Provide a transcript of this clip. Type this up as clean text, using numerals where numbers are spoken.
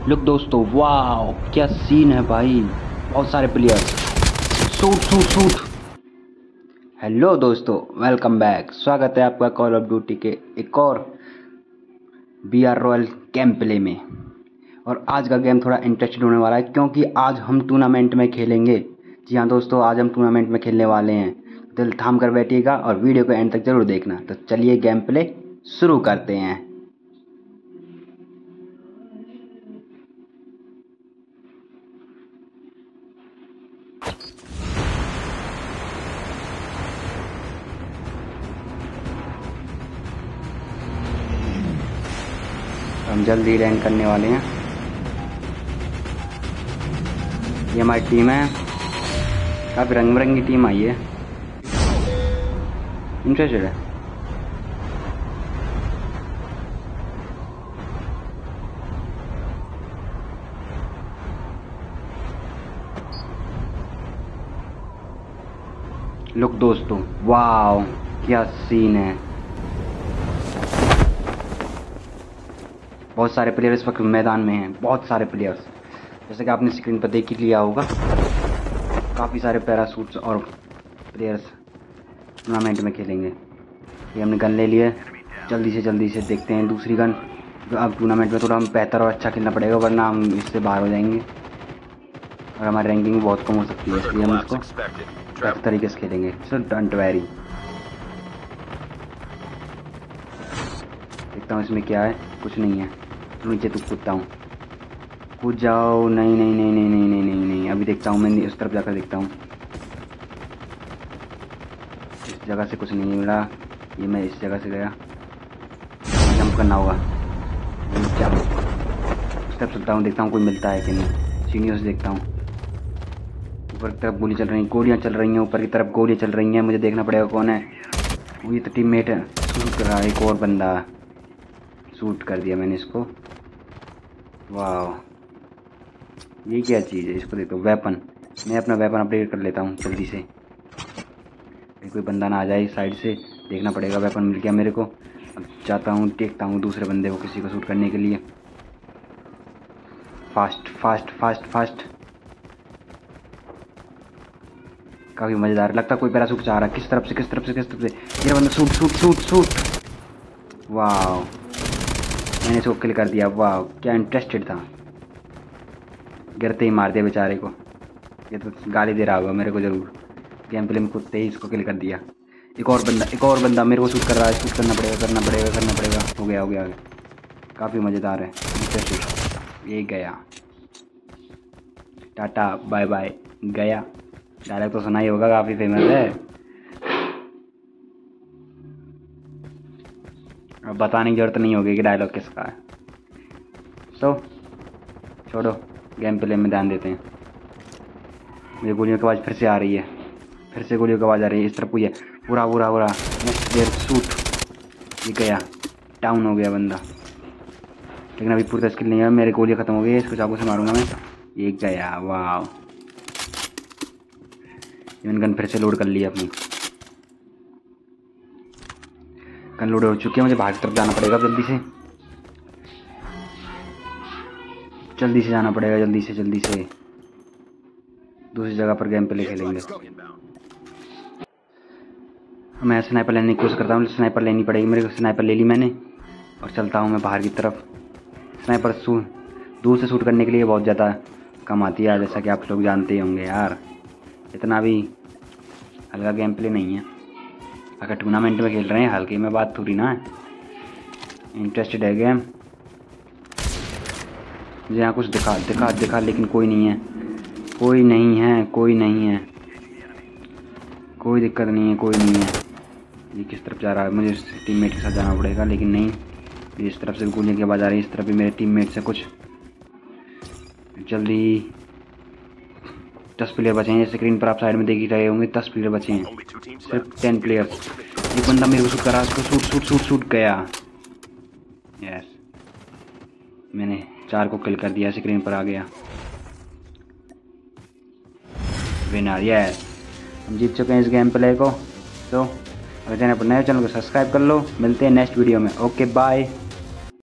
Look दोस्तों, वाह क्या सीन है भाई, बहुत सारे players. Shoot shoot shoot. Hello दोस्तों, वेलकम बैक। स्वागत है आपका कॉल ऑफ ड्यूटी के एक और BR रॉयल गेम प्ले में। और आज का गेम थोड़ा इंटरेस्टेड होने वाला है क्योंकि आज हम टूर्नामेंट में खेलेंगे। जी हाँ दोस्तों, आज हम टूर्नामेंट में खेलने वाले हैं। दिल थाम कर बैठिएगा और वीडियो को एंड तक जरूर देखना। तो चलिए गेम प्ले शुरू करते हैं। हम जल्दी रैंक करने वाले हैं। ये हमारी टीम है, काफ़ी रंग बिरंगी टीम आई है। इंटरेस्टेड है। लुक दोस्तों, वाह क्या सीन है। बहुत सारे प्लेयर इस वक्त मैदान में हैं, बहुत सारे प्लेयर्स, जैसे कि आपने स्क्रीन पर देख ही लिया होगा। काफ़ी सारे पैराशूट्स और प्लेयर्स टूर्नामेंट में खेलेंगे। ये हमने गन ले लिया, जल्दी से देखते हैं दूसरी गन। अब टूर्नामेंट में थोड़ा हम बेहतर और अच्छा खेलना पड़ेगा, वरना हम इससे बाहर हो जाएंगे और हमारी रैंकिंग भी बहुत कम हो सकती है। इसलिए हम इसको बेहतर तरीके से खेलेंगे। So don't worry. देखता हूँ इसमें क्या है। कुछ नहीं है, नीचे तो कूदता हूँ। कूद जाओ। नहीं नहीं नहीं नहीं नहीं नहीं नहीं नहीं, अभी देखता हूँ। मैं उस तरफ जाकर देखता हूँ। इस जगह से कुछ नहीं मिला। ये मैं इस जगह से गया, जंप करना होगा। उस तरफ चलता हूँ, देखता हूँ कोई मिलता है कि नहीं। सीनियर से देखता हूँ। ऊपर की तरफ गोली चल रही, गोलियाँ चल रही हैं। ऊपर की तरफ गोलियाँ चल रही हैं। मुझे देखना पड़ेगा कौन है। वो ये तो टीममेट है, शूट कर रहा है। एक और बंदा शूट कर दिया मैंने इसको। वाह, ये क्या चीज़ है। इसको देखो, वेपन। मैं अपना वेपन अपडेट कर लेता हूँ जल्दी से। कोई बंदा ना आ जाए साइड से। देखना पड़ेगा। वेपन मिल गया मेरे को। अब जाता हूँ, देखता हूँ दूसरे बंदे को, किसी को शूट करने के लिए। Fast fast fast fast. काफ़ी मज़ेदार लगता है। कोई पैराशूट चाह रहा है। किस तरफ से किस तरफ से किस तरफ से। ये बंदा शूट शूट शूट शूट। वाह, मैंने इसको किल कर दिया। वाह क्या इंटरेस्टेड था। गिरते ही मार दिया बेचारे को। ये तो गाली दे रहा होगा मेरे को ज़रूर। गेम प्ले में कूदते ही इसको किल कर दिया। एक और बंदा मेरे को शूट कर रहा है। शूट करना पड़ेगा। हो गया। काफ़ी मज़ेदार है, इंटरेस्टिंग। ये गया। टाटा बाय बाय, गया। डायलॉग तो सुना ही होगा, काफ़ी फेमस है। अब बताने की जरूरत नहीं होगी कि डायलॉग किसका है। सो छोड़ो, गेम प्ले में ध्यान देते हैं। मुझे गोलियों की आवाज़ फिर से आ रही है। इस तरफ कोई है। पूरा नेक्स्ट देर शूट। ये गया, डाउन हो गया बंदा। लेकिन अभी पूरी स्किल नहीं है। मेरे गोलियाँ ख़त्म हो गई। इसको चाकू से मारूंगा मैं। ये गया। वाह, इवन गन फिर से लोड कर लिया अपनी। गन लोड हो चुकी है। मुझे बाहर की तरफ जाना पड़ेगा जल्दी से जाना पड़ेगा। जल्दी से दूसरी जगह पर गेम प्ले खेलेंगे। मैं स्नाइपर लेने की कोशिश करता हूँ। स्नाइपर लेनी पड़ेगी मेरे को। स्नाइपर ले ली मैंने और चलता हूँ मैं बाहर की तरफ। स्नाइपर दूर से शूट करने के लिए बहुत ज़्यादा कम आती है, जैसा कि आप लोग जानते ही होंगे यार। इतना भी हल्का गेम प्ले नहीं है। अगर टूर्नामेंट में खेल रहे हैं, हल्के में बात थोड़ी ना है। इंटरेस्टेड है गेम। मुझे यहाँ कुछ दिखा लेकिन कोई नहीं है। कोई दिक्कत नहीं है, कोई नहीं है। ये किस तरफ जा रहा है। मुझे टीममेट के साथ जाना पड़ेगा, लेकिन नहीं। इस तरफ से गोलियों की आवाज़ आ रही है। इस तरफ भी मेरे टीममेट से कुछ। जल्दी 10 प्लेयर बचे हैं। स्क्रीन पर आप साइड में देख ही रहे होंगे। 10 प्लेयर बचे हैं, सिर्फ 10 प्लेयर्स। ये बंदा मेरे को शूट कर रहा है। उसको शूट गया। यस, मैंने 4 को किल कर दिया। स्क्रीन पर आ गया विनर। यस, हम जीत चुके हैं इस गेम प्ले को। तो अगर चैनल पर नए, चैनल को सब्सक्राइब कर लो। मिलते हैं नेक्स्ट वीडियो में। Okay bye.